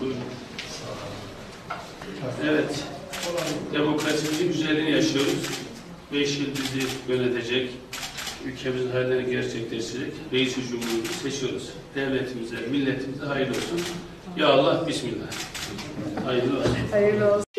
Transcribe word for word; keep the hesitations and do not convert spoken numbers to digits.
Buyurun. Evet. Demokrasinin güzelliğini yaşıyoruz. Beş yıl bizi yönetecek, ülkemizin hayallerini gerçekleştirecek reis-i cumhurumuzu seçiyoruz. Devletimize, milletimize hayırlı olsun. Ya Allah, Bismillah. Hayırlı olsun. Hayırlı olsun.